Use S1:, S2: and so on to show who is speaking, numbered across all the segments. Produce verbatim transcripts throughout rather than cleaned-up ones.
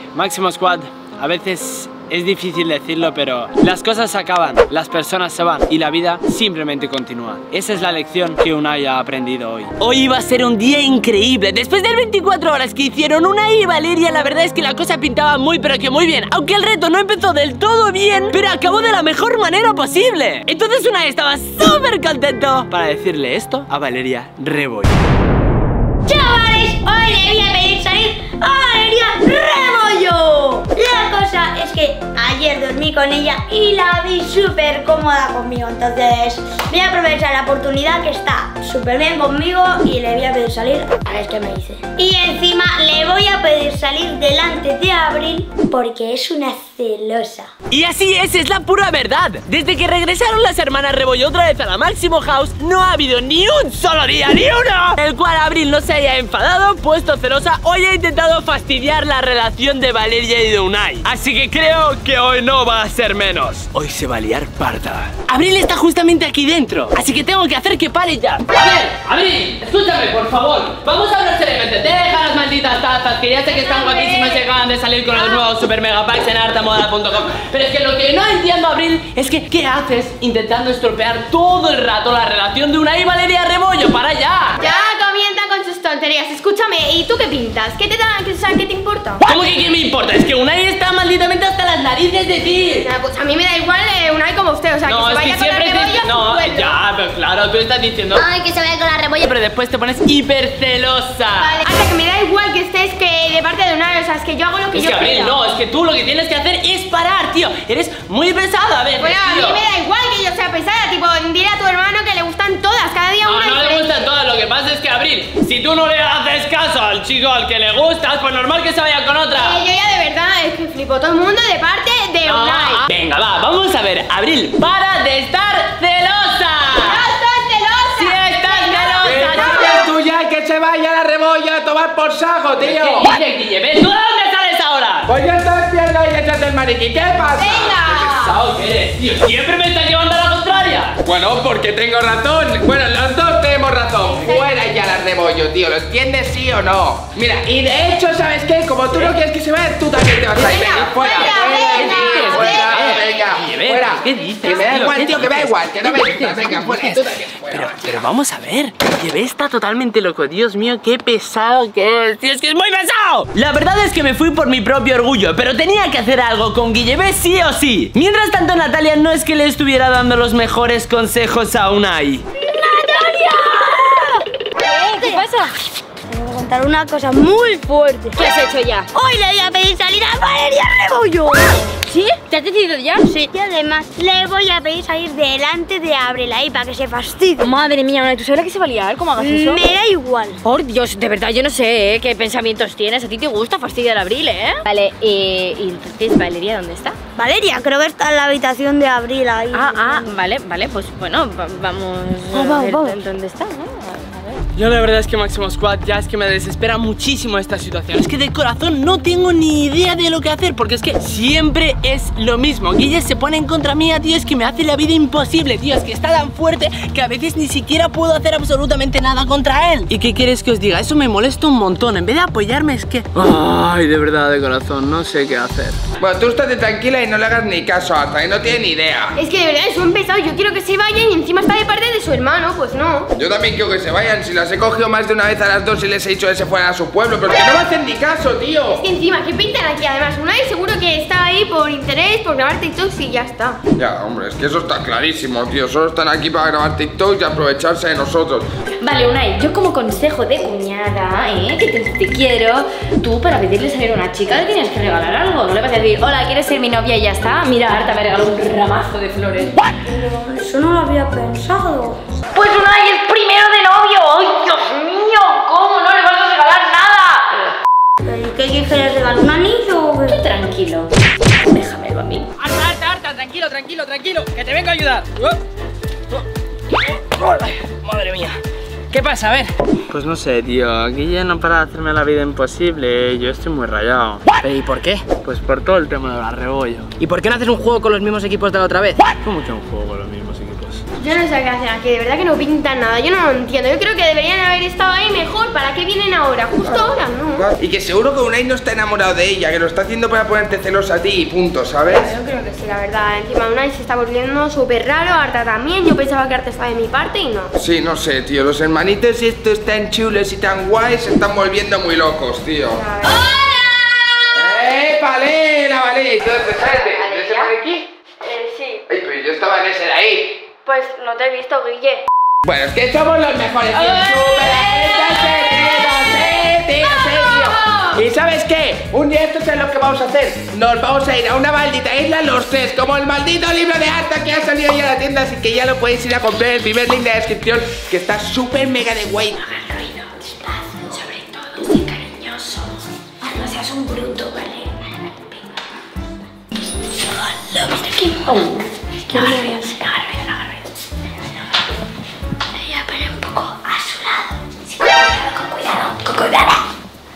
S1: Máximo Squad, a veces es difícil decirlo, pero las cosas se acaban, las personas se van y la vida simplemente continúa. Esa es la lección que Unai ha aprendido hoy. Hoy iba a ser un día increíble. Después de veinticuatro horas que hicieron Unai y Valeria, la verdad es que la cosa pintaba muy pero que muy bien. Aunque el reto no empezó del todo bien, pero acabó de la mejor manera posible. Entonces Unai estaba súper contento para decirle esto a Valeria Rebollo.
S2: Chavales, hoy le voy a pedir salir a Valeria Rebollo. La cosa es que ayer dormí con ella y la vi súper cómoda conmigo. Entonces voy a aprovechar la oportunidad que está súper bien conmigo y le voy a pedir salir a ver qué me dice. Y encima le voy a pedir salir delante de Abril porque es una celosa.
S1: Y así es, es la pura verdad. Desde que regresaron las hermanas Rebollo otra vez a la Máximo House, no ha habido ni un solo día, ni uno, el cual Abril no se haya enfadado, puesto celosa o haya intentado fastidiar la relación de Valeria y de Unai. Así que creo que hoy no va a ser menos. Hoy se va a liar parda. Abril está justamente aquí dentro, así que tengo que hacer que pare ya. A ver, Abril, escúchame, por favor. Vamos a hablar seriamente. Deja las malditas tazas, que ya sé que están guapísimas y acaban de salir con los nuevos super mega packs en artamoda punto com. Pero es que lo que no entiendo, Abril, es que ¿qué haces intentando estropear todo el rato la relación de Unai y Valeria Rebollo? ¡Para ya!
S3: Ya comienza con sus tonterías. Escúchame, ¿y tú qué pintas? ¿Qué te da? ¿Qué, ¿qué te importa?
S1: ¿Cómo que qué me importa? Es que Unai está malditamente hasta las narices de ti.
S3: Ya, pues a mí me da igual eh, Unai como usted. O sea,
S1: No,
S3: que se
S1: es
S3: vaya
S1: que
S3: con la
S1: siempre
S3: Rebollo.
S1: te... No,
S3: pues,
S1: ya, pero claro, tú estás diciendo...
S2: Ay, que se vaya con la Rebollo.
S1: Pero después te pones hipercelosa.
S3: Vale, hasta que me da igual que estés que de parte de Unai. O sea, es que yo hago lo que
S1: Es
S3: yo
S1: que Abril,
S3: quiera.
S1: no, es que tú lo que tienes que hacer es parar, tío. Eres muy pesada, a ver,
S3: Bueno, a mí
S1: tío.
S3: me da igual que yo sea pesada. Tipo, dile a tu hermano que le gustan todas. Cada día
S1: No,
S3: una
S1: no le
S3: diferente.
S1: gustan todas, lo que pasa es que Abril, si tú no le haces caso al chico al que le gustas, pues normal que se vaya con otra.
S3: Eh, yo ya de verdad es que flipo todo el mundo de parte de
S1: No,
S3: Unai.
S1: ah, venga, va, vamos a ver, Abril, para de estar celosa.
S3: ¡No estoy celosa!
S1: ¡Sí estás
S4: ¿Qué
S1: celosa!
S4: dices tú ya? Que se vaya la Rebollo a tomar por saco, tío.
S1: ¿Qué dices, Guille? ¿Ves? ¿Tú de dónde sales ahora?
S4: Pues ya estás viendo ahí detrás del maniquí. ¿Qué pasa?
S3: ¡Venga!
S1: ¿Pesado que eres, tío? ¿Siempre me estás llevando a la contraria?
S4: Bueno, porque tengo razón. Bueno, los dos tenemos razón. Fuera ya la Rebollo, tío. ¿Lo entiendes, sí o no? Mira, y de hecho, ¿sabes qué? Como tú no quieres que se vaya, tú también te vas a ir.
S3: Venga,
S4: Fuera,
S3: venga,
S4: fuera,
S3: venga,
S4: tío, fuera,
S1: venga.
S4: venga,
S1: Oye, ven,
S4: fuera.
S1: ¿qué dices,
S4: Que me da
S1: tío?
S4: igual,
S1: ¿Qué
S4: tío, que me da
S1: dices?
S4: igual. Que no me
S1: ¿Qué
S4: digas,
S1: dices?
S4: venga, fuera.
S1: ¿Qué
S4: Tú
S1: dices?
S4: también fuera.
S1: Pero, pero vamos a ver, Llevé está totalmente loco. Dios mío, qué pesado que es. Tío, es que es muy pesado. La verdad es que me fui por mi propio orgullo, pero tenía que hacer algo con Guillebé sí o sí. Mientras tanto, Natalia no es que le estuviera dando los mejores consejos a Unai.
S2: ¿Qué pasa? Te voy a contar una cosa muy fuerte.
S3: ¿Qué has hecho ya?
S2: Hoy le voy a pedir salir a Valeria Rebollo.
S3: ¿Sí? ¿Te has decidido ya?
S2: Sí. Y además le voy a pedir salir delante de Abril ahí para que se fastidie.
S3: Madre mía, ¿tú sabes la que se va a liar? ¿Cómo hagas eso?
S2: Me da igual.
S3: Por Dios, de verdad, yo no sé ¿eh? qué pensamientos tienes. A ti te gusta fastidiar a Abril, ¿eh? Vale, eh, y entonces, ¿Valeria dónde está?
S2: Valeria, creo que está en la habitación de Abril ahí.
S3: Ah, ah, vale, vale, pues bueno, va- vamos
S2: Ah,
S3: a
S2: vamos,
S3: ver
S2: vamos.
S3: dónde está, ¿no? A ver.
S1: Yo la verdad es que Máximo Squad ya es que me desespera muchísimo esta situación. Es que de corazón no tengo ni idea de lo que hacer, porque es que siempre es lo mismo. Guille se pone en contra mía, tío, es que me hace la vida imposible, tío. Es que está tan fuerte que a veces ni siquiera puedo hacer absolutamente nada contra él. ¿Y qué quieres que os diga? Eso me molesta un montón. En vez de apoyarme es que... Ay, de verdad, de corazón, no sé qué hacer.
S4: Bueno, tú estate tranquila y no le hagas ni caso hasta que no tiene ni idea.
S3: Es que de verdad es un pesado. Yo quiero que se vayan y encima está de parte de su hermano. Pues no.
S4: Yo también quiero que se vayan. Si las he cogido más de una vez a las dos y les he dicho que se fueran a su pueblo, pero que no me hacen ni caso, tío.
S3: Es que encima, ¿qué pintan aquí? Además, Unai seguro que está ahí por interés, por grabar TikToks y ya está.
S4: Ya, hombre, es que eso está clarísimo, tío. Solo están aquí para grabar TikTok y aprovecharse de nosotros.
S5: Vale, Unai, yo como consejo de cuñada, ¿eh? Que te, te quiero, tú para pedirle salir a una chica le tienes que regalar algo. No le vas a decir, hola, ¿quieres ser mi novia? Y ya está. Mira, Arta me regaló un ramazo de flores.
S2: Pero eso no lo había pensado.
S5: Pues Unai es primero de novio. ¡Ay, Dios mío! ¿Cómo no le vas a regalar nada?
S2: ¿Pero y qué quieres que le regale? ¿Un anillo o qué?
S5: Tú tranquilo. Déjamelo a mí.
S1: Arta, Arta, Arta, tranquilo, tranquilo, tranquilo, que te vengo a ayudar. Madre mía. ¿Qué pasa? A ver. Pues no sé, tío. Aquí ya no para de hacerme la vida imposible. Yo estoy muy rayado.
S6: ¿Y por qué?
S1: Pues por todo el tema de la Rebollo.
S6: ¿Y por qué no haces un juego con los mismos equipos de la otra vez?
S1: ¿Cómo que un juego con los mismos equipos?
S6: ellos.
S2: Yo no sé qué hacen aquí, de verdad que no pintan nada. Yo no lo entiendo. Yo creo que deberían haber estado ahí mejor. ¿Para qué vienen ahora? Justo ahora, ¿no?
S4: Y que seguro que Unai no está enamorado de ella, que lo está haciendo para ponerte celosa a ti y punto, ¿sabes?
S2: Yo creo que sí, la verdad. Encima Unai se está volviendo súper raro. Arta también. Yo pensaba que Arta estaba de mi parte y no.
S4: Sí, no sé, tío. Los hermanitos estos tan chulos y tan guays se están volviendo muy locos, tío. ¡Eh, vale! ¡La vale! ¿Dónde sales? ¿De ese por aquí?
S2: Eh, sí.
S4: Ay, pero yo estaba en ese de ahí.
S2: Pues no te he visto, Guille.
S4: Bueno, es que somos los mejores, tío. ¡Súper agentes, eh, tío, tío! ¿Y sabes qué? Un día esto es lo que vamos a hacer. Nos vamos a ir a una maldita isla los tres, como el maldito libro de Arta que ha salido ya a la tienda, así que ya lo podéis ir a comprar en el primer link de la descripción, que está súper mega de guay.
S5: Hagan ruido, despacio, sobre todo, sé cariñoso. No seas un bruto, ¿vale? Solo, mira qué mono. No hagas ruido, no hagas ruido, no hagas ruido. Me voy a poner un poco a su lado. Sí, con cuidado, con cuidado, con cuidado.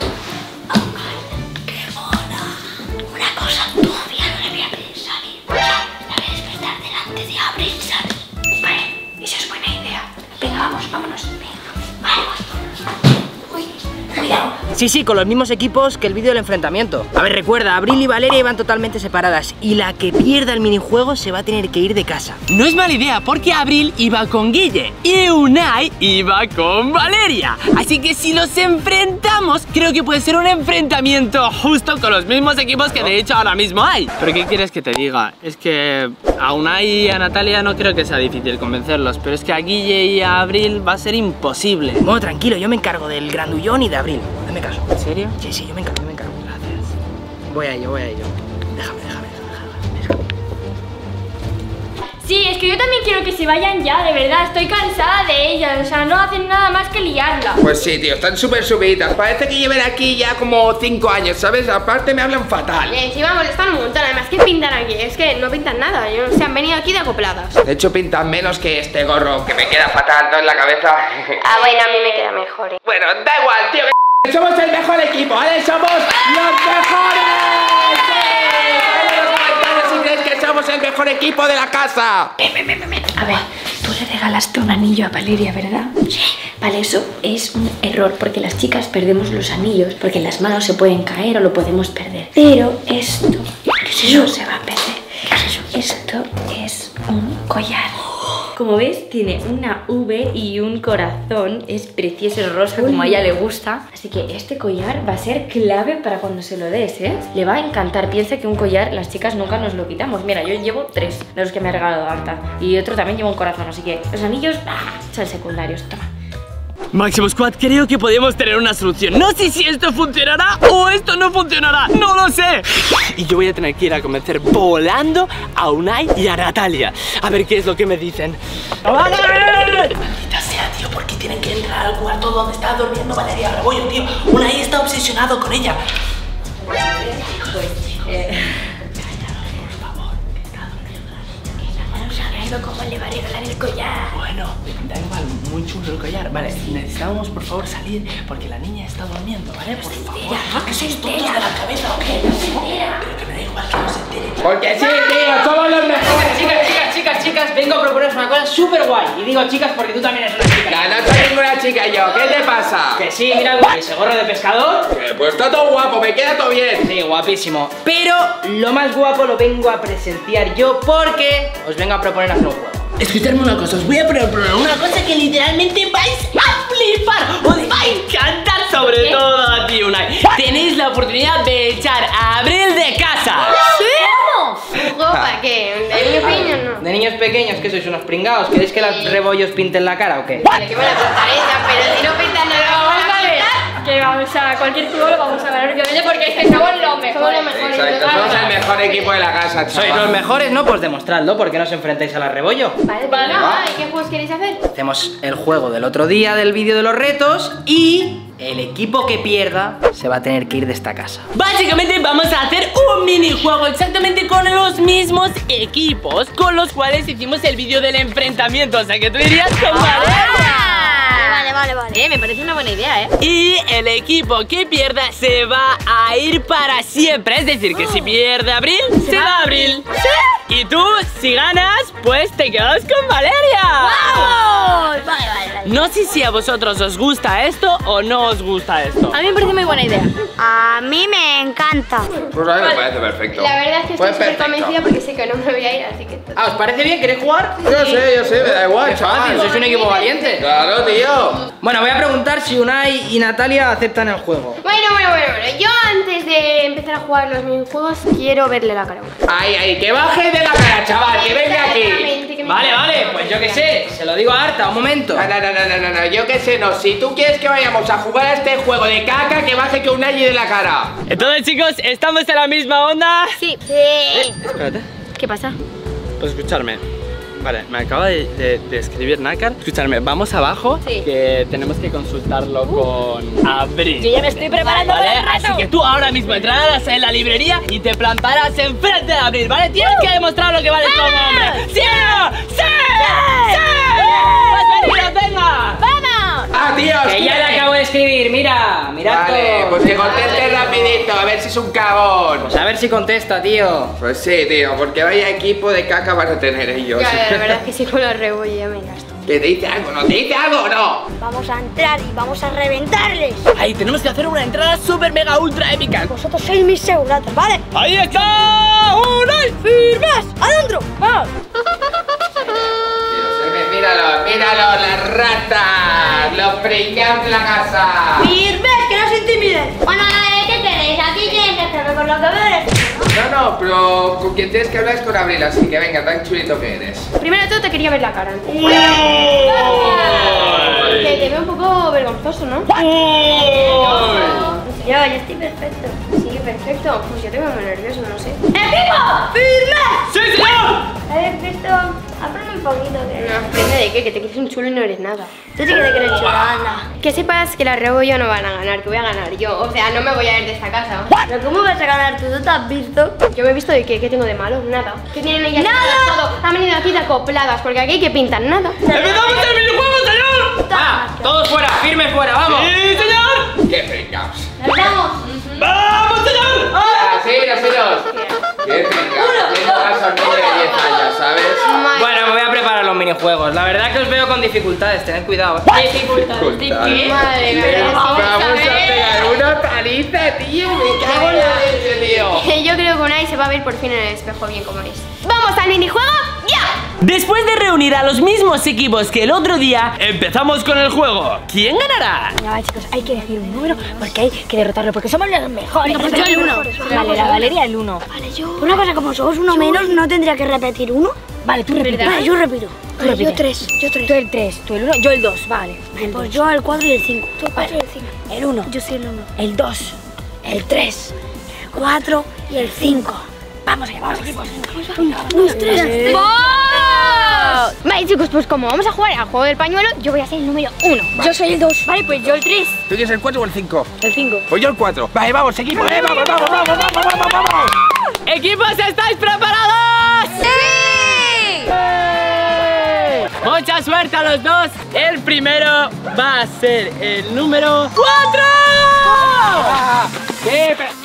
S5: ¡Qué mona! Una cosa todavía no le voy a pedir salir. La voy a despertar delante de Abril, ¿sabes? Vale, esa es buena idea. Venga, vamos, vámonos. Venga, vale, uy, cuidado.
S1: Sí, sí, con los mismos equipos que el vídeo del enfrentamiento. A ver, recuerda, Abril y Valeria iban totalmente separadas y la que pierda el minijuego se va a tener que ir de casa. No es mala idea porque Abril iba con Guille y Unai iba con Valeria. Así que si los enfrentamos, creo que puede ser un enfrentamiento justo con los mismos equipos que de hecho ahora mismo hay.
S6: ¿Pero qué quieres que te diga? Es que a Unai y a Natalia no creo que sea difícil convencerlos, pero es que a Guille y a Abril va a ser imposible.
S1: Bueno, tranquilo, yo me encargo del grandullón y de Abril. Hazme caso.
S6: ¿En serio?
S1: Sí, sí, yo me encargo, yo me encargo. Gracias. Voy a ello, voy a ello. Déjame, déjame, déjame, déjame.
S2: Sí, es que yo también quiero que se vayan ya, de verdad. Estoy cansada de ellas. O sea, no hacen nada más que liarla.
S4: Pues sí, tío, están súper subidas. Parece que lleven aquí ya como cinco años, ¿sabes? Aparte me hablan fatal.
S2: Y encima molestan un montón. Además, ¿qué pintan aquí? Es que no pintan nada. Se han venido aquí de acopladas.
S4: De hecho, pintan menos que este gorro que me queda fatal todo en la cabeza.
S2: Ah, bueno, a mí me queda mejor. ¿eh?
S4: Bueno, da igual, tío. Que somos el mejor equipo, ¿vale? Somos los mejores. ¡Sí! Dale en los comentarios si crees que somos el mejor equipo de la casa.
S5: Ven, ven, ven, ven. A ver, tú le regalaste un anillo a Valeria, ¿verdad? Sí. Vale, eso es un error porque las chicas perdemos los anillos porque las manos se pueden caer o lo podemos perder. Pero esto no se va a perder. ¿Qué es eso? Esto es un collar. Como ves, tiene una V y un corazón. Es precioso, es rosa, como a ella le gusta. Así que este collar va a ser clave para cuando se lo des, ¿eh? Le va a encantar. Piensa que un collar las chicas nunca nos lo quitamos. Mira, yo llevo tres de los que me ha regalado Arta. Y otro también lleva un corazón, así que los anillos ¡ah! Son secundarios. Toma.
S1: Máximo Squad, creo que podemos tener una solución. No sé si esto funcionará o esto no funcionará. No lo sé. Y yo voy a tener que ir a convencer volando a Unai y a Natalia. A ver qué es lo que me dicen. ¡Vale! Maldita sea, tío, ¿por qué tienen que entrar al cuarto donde está durmiendo Valeria Rebollo, tío? Unai está obsesionado con ella.
S5: Pues, eh... ¿Cómo le va a regalar el collar?
S1: Bueno, da igual, muy chulo el collar. Vale, necesitamos por favor salir porque la niña está durmiendo, ¿vale? Por favor.
S5: ¿No
S1: ¿Que
S5: se
S1: sois tontos
S5: entera?
S1: de la cabeza o qué?
S5: No se entera.
S1: Pero que me da igual que no se entere.
S4: Porque sí, tío, somos los mejores.
S7: Chicas, chicas, chicas, chicas, vengo a proponeros una cosa súper guay. Y digo chicas porque tú también eres una chica.
S4: No, no soy ninguna chica yo, ¿qué te pasa?
S7: Que sí, mira ese gorro de pescador.
S4: Eh, Pues está todo guapo, me queda todo bien.
S7: Sí, guapísimo. Pero lo más guapo lo vengo a presenciar yo porque os vengo a proponer hacer un juego.
S1: Escuchadme una cosa, os voy a proponer una cosa que literalmente vais a flipar. Os va a encantar, sobre todo a ti, Unai. Tenéis la oportunidad de echar a Abril de casa.
S2: ¿Sí? ¿Un juego para qué? ¿De niños pequeños no?
S7: De niños pequeños, que sois unos pringados. ¿Queréis que los rebollos pinten la cara o qué?
S2: Vale, que me la pintaré ya, pero si no pintan nada, vamos a ver. Que vamos a cualquier juego lo vamos a ganar obviamente porque es que somos los mejores. Somos los mejores.
S4: Exacto, somos el mejor equipo de la casa,
S7: ¿Sois
S4: chaval.
S7: los mejores? No, pues demostradlo. ¿Por qué no os enfrentáis a la rebollo?
S2: Vale, vale. Ah, ¿y qué juegos queréis hacer?
S7: Hacemos el juego del otro día del vídeo de los retos y el equipo que pierda se va a tener que ir de esta casa.
S1: Básicamente vamos a hacer un minijuego exactamente con los mismos equipos con los cuales hicimos el vídeo del enfrentamiento. O sea que tú dirías con Valeria.
S2: Vale, Vale, vale, vale.
S3: Eh, me parece una buena idea, ¿eh?
S1: Y el equipo que pierda se va a ir para siempre. Es decir, que si pierde Abril, se va Abril. ¿Sí? Y tú, si ganas, pues te quedas con Valeria.
S2: ¡Vamos! Vale, vale, vale.
S1: No sé si a vosotros os gusta esto o no os gusta esto.
S3: A mí me parece muy buena idea.
S2: A mí me encanta.
S4: Pues a mí me parece perfecto.
S5: La verdad es que
S4: Pues
S5: estoy súper
S4: perfecto.
S5: convencida porque sé que no me voy a ir, así que...
S7: Ah, ¿os parece bien? ¿Queréis jugar?
S4: Yo sé, yo sé, me da igual,
S7: Qué fácil,
S4: chaval.
S7: sois un equipo valiente.
S4: Claro, tío.
S7: Bueno, voy a preguntar si Unai y Natalia aceptan el juego.
S5: Bueno, bueno, bueno, bueno. Yo antes de empezar a jugar los minijuegos quiero verle la cara a Unai.
S4: Ay, ay, que baje de la cara, chaval, que venga aquí.
S5: Exactamente, que me-
S7: Vale, vale, pues yo qué sé, se lo digo a Arta, un momento.
S4: No, no, no, no, no, no, yo qué sé, no. Si tú quieres que vayamos a jugar a este juego de caca, que baje que un allí de la cara.
S1: Entonces, chicos, ¿estamos en la misma onda?
S3: Sí.
S2: Sí.
S1: Espérate.
S3: ¿Qué pasa?
S1: Pues escucharme. Vale, me acaba de, de- de escribir Nácar. Escucharme, vamos abajo,
S3: Sí.
S1: que tenemos que consultarlo con Abril.
S3: Yo ya me estoy preparando
S1: Vale,
S3: para el reto.
S1: así que tú ahora mismo entrarás en la librería y te plantarás enfrente de Abril, ¿vale? Tienes que demostrar lo que vales como hombre. ¿Sí o no? ¡Sí! ¡Sí! ¡Pues venid, venga!
S3: ¡Vamos!
S4: Ah, tío,
S7: Que ya le acabo de escribir, mira, mirad
S4: Vale,
S7: todo.
S4: pues que conteste rapidito, a ver si es un cagón.
S7: Pues a ver si contesta, tío.
S4: Pues sí, tío, porque vaya equipo de caca van a tener ellos.
S5: Ya, la verdad es que sí con la rebollo ya me gasto.
S4: ¿Que te dice algo? ¿No te dice algo o no?
S2: Vamos a entrar y vamos a reventarles.
S1: Ahí tenemos que hacer una entrada super mega ultra épica.
S2: Vosotros sois mis seguratas, ¿vale?
S1: ¡Ahí está! ¡Unai!
S2: ¡Firmes! ¡Adentro! ¡Vamos!
S4: Míralo, míralo, las ratas, los pringados de la casa.
S2: ¡Firmes! ¡Que no se intimiden! Bueno, eh, ¿qué queréis? Aquí tienen que hacerme con lo que veis.
S4: No, no, pero con quien tienes que hablar es con Abril, así que venga, tan chulito que eres.
S5: Primero de todo te quería ver la cara.
S1: ¡Uy!
S5: Que te veo un poco vergonzoso, ¿no?
S2: Yo, yo estoy perfecto.
S5: Sí, perfecto. Pues yo te veo muy nervioso, no sé.
S2: ¡Equipo! ¡Firmes!
S1: ¡Sí, señor!
S2: ¿Habéis visto? Ábreme un poquito que...
S5: No, aprende de qué, que te crees un chulo y no eres nada.
S2: Tú sí que te crees chula, anda.
S5: Que sepas que la rebollo no van a ganar, que voy a ganar yo. O sea, no me voy a ir de esta casa.
S2: ¿Pero cómo vas a ganar tú? ¿Tú te has visto?
S5: Yo me he visto de qué, ¿qué tengo de malo? Nada. ¿Qué tienen ellas?
S2: ¡Nada!
S5: Todo. Han venido aquí de acopladas, porque aquí hay que pintan nada.
S1: ¡Empezamos el minijuego, señor!
S7: Ah, todos fuera, firmes fuera, vamos.
S1: ¡Sí, señor!
S4: ¡Qué pringados!
S2: ¡Nos vamos!
S1: ¡Vamos, señor!
S4: Ah, sí, los hilos. ¡Qué pringados! Tiene razón, niño de diez años, ¿sabes?
S7: Bueno, me voy a preparar los minijuegos. La verdad que os veo con dificultades, tened cuidado. ¿eh?
S5: Dificultades.
S4: ¿Qué?
S5: Madre mía,
S4: Vamos a
S5: vamos a ver.
S4: pegar una paliza, tío. Me cago en la leche, tío.
S5: Yo creo que Unai se va a ver por fin en el espejo bien como es. ¡Vamos al minijuego! ¡Ya!
S1: Después de reunir a los mismos equipos que el otro día, empezamos con el juego. ¿Quién ganará?
S3: Ya va, chicos, hay que decir un número porque hay que derrotarlo, porque somos los mejores.
S2: Pues yo el uno.
S3: Vale, la Valeria el uno.
S2: Vale, yo... Una cosa, como somos uno menos, no tendría que repetir uno.
S3: Vale, tú repites.
S2: Vale, yo repito. Vale, yo
S3: repite.
S2: tres, yo tres.
S3: Tú el tres, tú el uno, yo el dos, vale. El
S2: Pues
S3: dos.
S2: yo el cuatro y el cinco. Tú el cuatro y el cinco.
S3: El uno,
S2: Yo soy el uno.
S3: el dos, el tres.
S2: El cuatro y el cinco.
S3: Vamos allá, vamos equipos.
S2: Uno, dos, tres.
S5: ¡Vamos! Vale, chicos, pues como vamos a jugar al juego del pañuelo, yo voy a ser el número uno.
S2: Yo soy el dos.
S5: Vale, pues yo el tres.
S4: ¿Tú quieres el cuatro o el cinco?
S3: El cinco.
S4: Pues yo el cuatro. Vale, vamos, equipo, eh, vamos, vamos, vamos, vamos, vamos, vamos.
S1: ¡Equipos, estáis preparados! ¡Sí! Mucha suerte a los dos. El primero va a ser el número cuatro.
S4: Ah, ¿Qué? Pero-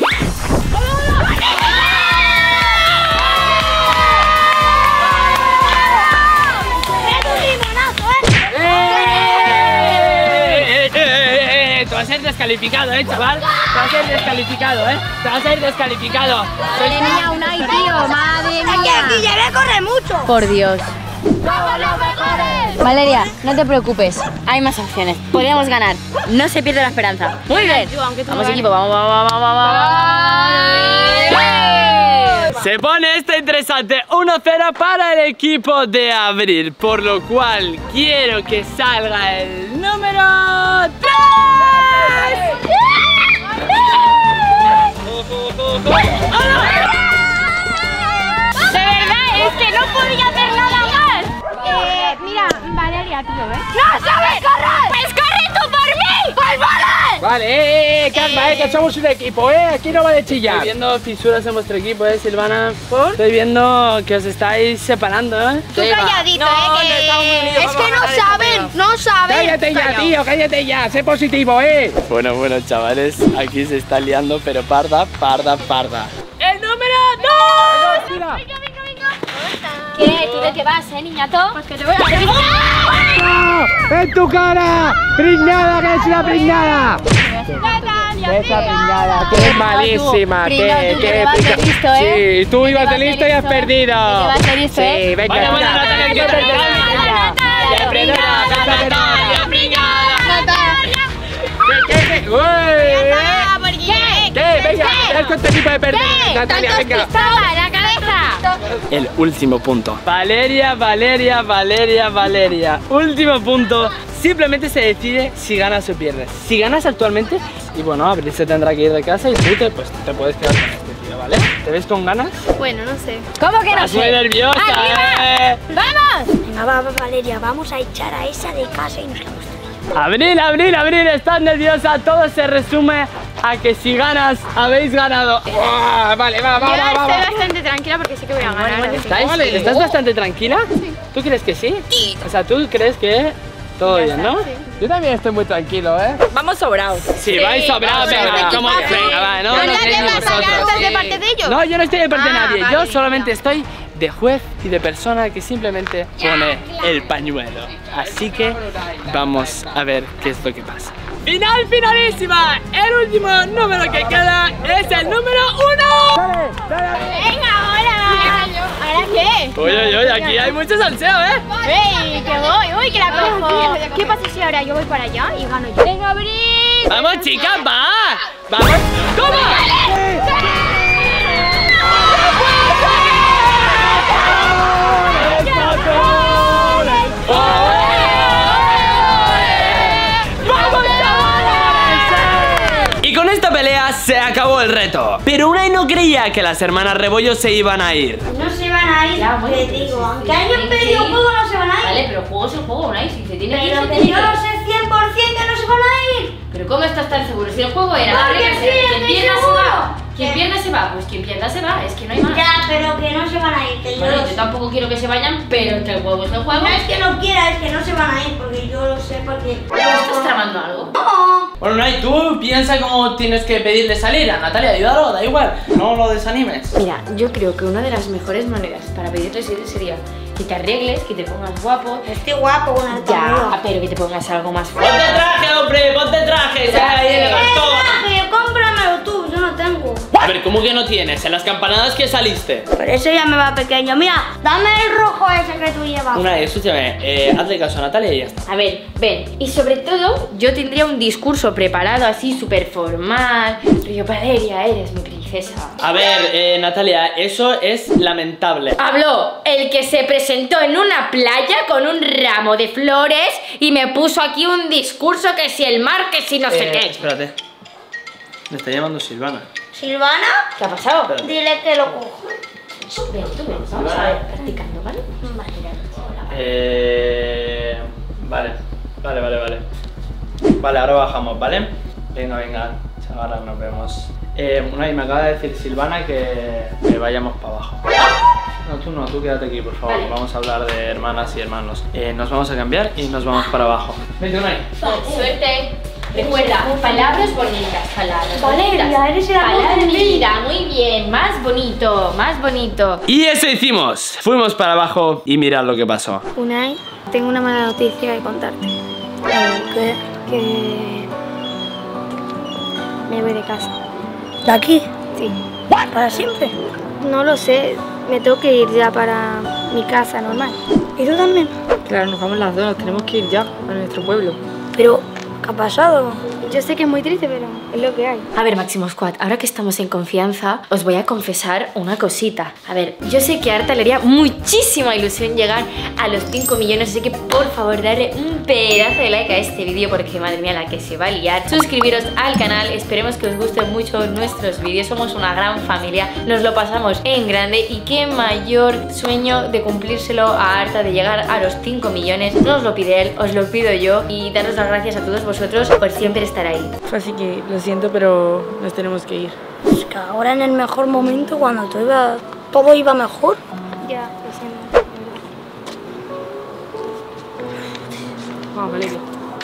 S1: ¡Eh, eh, eh, eh! Te vas a ser descalificado, eh, chaval. Te vas a ser descalificado, eh. Te vas a ser descalificado.
S3: Madre mía, Unai, tío, madre
S2: Aquí, aquí, ya me corre mucho.
S3: Por Dios. Valeria, no te preocupes, hay más opciones. Podríamos ganar. No se pierde la esperanza. Muy bien. Vamos equipo, vamos, vamos, vamos, vamos, vamos.
S1: Se pone esto interesante. uno cero para el equipo de Abril. Por lo cual quiero que salga el número tres.
S5: De verdad, es que no podía hacer nada más. Eh, mira, Valeria, tío, ¿eh?
S2: ¡No sabes correr!
S5: ¡Pues corre tú por mí! ¡Pues vale!
S4: Vale, eh, eh, calma, eh, que somos un equipo, eh. Aquí no vale chillar.
S6: Estoy viendo fisuras en vuestro equipo, eh, Silvana. ¿Por? Estoy viendo que os estáis separando, eh.
S2: Tú calladito,
S3: No,
S2: eh,
S3: no estamos muy
S2: que...
S3: unidos,
S2: Es que
S3: vamos,
S2: no
S3: dale,
S2: saben,
S3: compañero.
S2: no saben.
S4: Cállate ya, tío, cállate ya. Sé positivo, eh.
S6: Bueno, bueno, chavales, aquí se está liando, pero parda, parda, parda.
S1: ¡El número dos!
S4: Mira.
S3: ¿Qué? ¿Tú de qué vas, eh, niñato? Pues que te voy a hacer.
S4: ¡Ah! ¡En tu cara! ¡Pringada, que es una pringada! Esa pringada, que es malísima.
S3: Pringao,
S4: que,
S3: tú,
S4: que
S3: que te vas de
S4: pringa-
S3: listo, ¿eh?
S4: Sí, tú
S3: Que
S4: ibas
S3: te
S4: de
S3: vas de
S4: listo y has
S3: listo, ¿eh?
S4: perdido.
S3: Que te vas de listo,
S4: Sí,
S3: ¿eh?
S4: venga,
S6: Vaya, vaya,
S4: tira.
S6: Natalia, que
S4: Yo
S6: te
S4: te-
S6: pringada,
S4: Natalia, pringada, Natalia, pringada. ¿Qué, qué, qué? Uy, ¿eh? ¿Qué? Venga, ves con este tipo de perder, Natalia, venga.
S3: ¡Toma, la cabeza!
S6: El último punto. Valeria, Valeria, Valeria, Valeria. Último punto. Simplemente se decide si ganas o pierdes. Si ganas actualmente, y bueno, Abril se tendrá que ir de casa y tú te, pues, te puedes quedar con este tío, ¿vale? ¿Te ves con ganas?
S2: Bueno, no sé.
S3: ¿Cómo que no
S6: Estás muy
S3: sé?
S6: nerviosa,
S3: ¡Arriba!
S6: eh.
S3: ¡Vamos!
S2: Venga, va, va, Valeria, vamos a echar a esa de casa y nos quedamos todos.
S6: Abril, Abril, Abril, estás nerviosa. Todo se resume a que si ganas, habéis ganado.
S4: Ah, vale, va, va, va, va, va.
S5: bastante tranquila porque sé que voy a ganar.
S6: ¿Estáis, ¿Estás bastante tranquila? ¿Tú crees que sí? O sea, ¿tú crees que todo bien, no?
S4: Yo también estoy muy tranquilo, ¿eh?
S1: Vamos sobrados.
S6: Sí, vais sobrados,
S1: vamos
S6: venga,
S1: sobrados.
S6: ¿cómo? Venga, va, no, no,
S2: ¿Verdad
S6: creéis
S2: que
S6: en
S2: vas a
S6: vosotros.
S2: ¿Estás de parte de ellos?
S6: No, yo no estoy de parte de
S2: Ah,
S6: nadie,
S2: vale,
S6: yo
S2: venga.
S6: solamente estoy de juez y de persona que simplemente pone el pañuelo. Así que vamos a ver qué es lo que pasa. Final, finalísima. El último número que queda es el número uno.
S2: Venga, ahora. ¿Ahora qué?
S6: Uy, uy, uy, aquí hay mucho salseo, ¿eh?
S2: ¡Ey, que voy! ¡Uy, que la cojo! ¿Qué pasa si ahora yo voy para allá y gano yo? ¡Venga, Abril!
S6: Vamos, chicas, va. Vamos. ¡Toma! Y con esta pelea se acabó el reto. Pero Unai no creía que las hermanas Rebollo se iban a ir.
S2: No se van a ir,
S3: Ya, bueno,
S2: te
S3: pues,
S2: digo.
S3: sí,
S2: Aunque
S3: sí,
S2: hayan
S3: sí,
S2: perdido
S3: sí.
S2: un juego, no se van a ir.
S3: Vale, pero el juego es el juego, Unai. Si se tiene que ir,
S2: Pero
S3: se
S2: que
S3: tiene
S2: yo
S3: que
S2: lo
S3: ir.
S2: sé cien por cien que no se van a ir.
S3: Pero ¿cómo estás tan seguro? Si el juego era la
S2: Porque
S3: regla
S2: sí,
S3: era quien
S2: estoy
S3: pierda se
S2: seguro.
S3: va. Quien
S2: Que-
S3: pierda se va, pues quien pierda se va, es que no hay más.
S2: Ya, pero que no se van a ir, que yo
S3: Bueno,
S2: lo
S3: yo
S2: sé.
S3: tampoco quiero que se vayan, pero que el juego es el juego.
S2: No es que no quiera, es que no se van a ir, porque yo lo sé, porque...
S3: ¿Estás tramando algo?
S2: No.
S6: Bueno, Unai, tú piensa cómo tienes que pedirle salir a Natalia, ayúdalo, da igual, no lo desanimes.
S5: Mira, yo creo que una de las mejores maneras para pedirle salir sería que te arregles, que te pongas guapo.
S2: Estoy guapo con el
S5: Ya, pero que te pongas algo más fuerte.
S6: Ponte traje, hombre, ponte traje, sale ahí el bastón.
S2: traje, cómpramelo tú, yo no tengo.
S6: A ver, ¿cómo que no tienes? En las campanadas que saliste.
S2: Por eso ya me va pequeño. Mira, dame el rojo ese que tú llevas.
S6: Unai, escúchame, eh, hazle caso a Natalia y ya está.
S5: A ver, ven, y sobre todo, yo tendría un discurso preparado así, súper formal. Yo, Valeria, eres mi princesa.
S6: A ver, eh, Natalia, eso es lamentable.
S5: Habló el que se presentó en una playa con un ramo de flores y me puso aquí un discurso que si el mar, que si no sé
S6: Eh,
S5: qué.
S6: espérate. Me está llamando Silvana.
S2: Silvana,
S5: ¿Qué ha pasado?
S6: Espérate.
S2: dile que lo cojo.
S5: Ven, tú ven, vamos a ver, practicando, ¿vale?
S6: Eh... Vale, vale, vale, vale. Vale, ahora bajamos, ¿vale? Venga, venga, ahora nos vemos. Eh, Unai, me acaba de decir Silvana que, que vayamos para abajo. No, tú no, tú quédate aquí, por favor.
S5: Vale.
S6: Vamos a hablar de hermanas y hermanos. Eh, nos vamos a cambiar y nos vamos para abajo. Vente, Unai.
S5: Suerte. Recuerda, palabras bonitas, palabras
S2: Valeria,
S5: bonitas.
S2: eres el amor
S5: Palabras
S2: de mi vida.
S5: muy bien, más bonito, más bonito.
S6: Y eso hicimos. Fuimos para abajo y mirad lo que pasó.
S2: Unai, tengo una mala noticia que contarte. ¿Qué? Que... me voy de casa. ¿De aquí? Sí. ¿Para siempre? No lo sé. Me tengo que ir ya para mi casa normal. ¿Y tú también?
S5: Claro, nos vamos las dos, nos tenemos que ir ya a nuestro pueblo.
S2: Pero, ¿qué ha pasado? Yo sé que es muy triste, pero Es lo que hay.
S5: A ver, Máximo Squad, ahora que estamos en confianza, os voy a confesar una cosita. A ver, yo sé que a Arta le haría muchísima ilusión llegar a los cinco millones, así que por favor darle un pedazo de like a este vídeo porque madre mía la que se va a liar. Suscribiros al canal, esperemos que os gusten mucho nuestros vídeos, somos una gran familia, nos lo pasamos en grande y qué mayor sueño de cumplírselo a Arta de llegar a los cinco millones. No os lo pide él, os lo pido yo y daros las gracias a todos vosotros por siempre estar ahí.
S8: Así que lo siento, pero nos tenemos que ir.
S2: Es que ahora en el mejor momento, cuando todo iba, todo iba mejor. Ya, lo siento.
S8: Vamos, Valeria.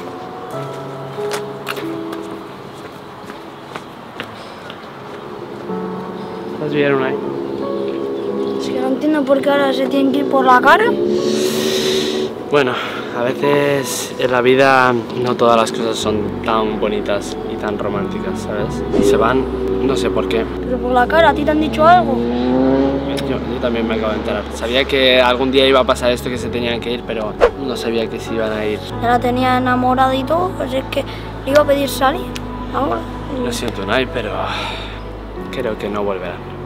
S6: ¿Estás bien, Unai?
S2: Es que no entiendo por qué ahora se tienen que ir por la cara.
S6: Bueno, a veces en la vida no todas las cosas son tan bonitas y tan románticas, ¿sabes? Y se van, no sé por qué.
S2: Pero por la cara, ¿a ti te han dicho algo?
S6: Yo, yo también me acabo de enterar. Sabía que algún día iba a pasar esto, que se tenían que ir, pero no sabía que se iban a ir.
S2: Ya la tenía enamorada y todo, así es que le iba a pedir salir ahora.
S6: Lo siento, Unai, pero creo que no volverán.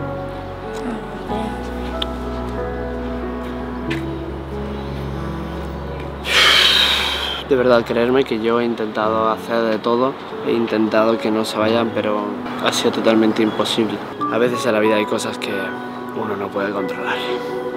S6: De verdad, creerme que yo he intentado hacer de todo, he intentado que no se vayan, pero ha sido totalmente imposible. A veces en la vida hay cosas que uno no puede controlar.